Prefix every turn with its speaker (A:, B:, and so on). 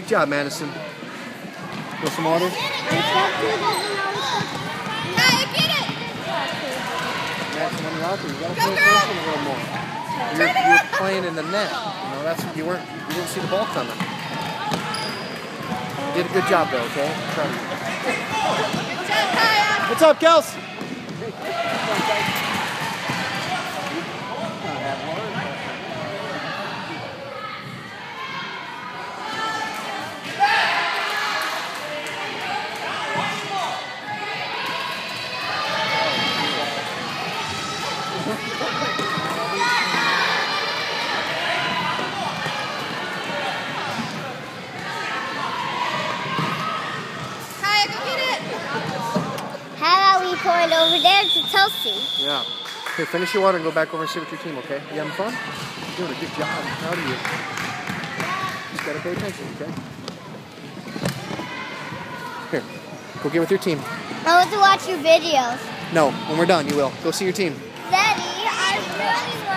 A: job, Madison. Want some water?
B: Hey, get it!
A: Madison, when you're out there, you gotta pay attention a little more. You're playing in the net. You know, that's you didn't see the ball coming. You did a good job though, okay? I'm proud of you.
B: Good job, Kaya!
A: What's up, Kels?
B: Going over there to Chelsea.
A: Yeah. Okay, finish your water and go back over and sit with your team, okay? You having fun? You're doing a good job. I'm proud of you. Just gotta pay attention, okay? Here, go get with your team.
B: I want to watch your videos.
A: No, when we're done, you will. Go see your team.
B: Daddy, I really